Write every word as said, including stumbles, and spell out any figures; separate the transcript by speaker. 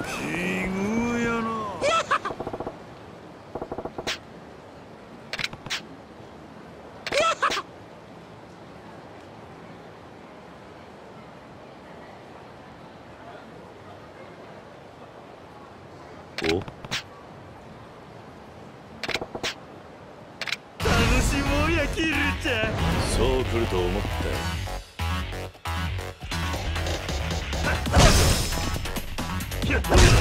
Speaker 1: 奇遇やな。お、楽しもうやキルちゃん。そう来ると思ったよ。やっ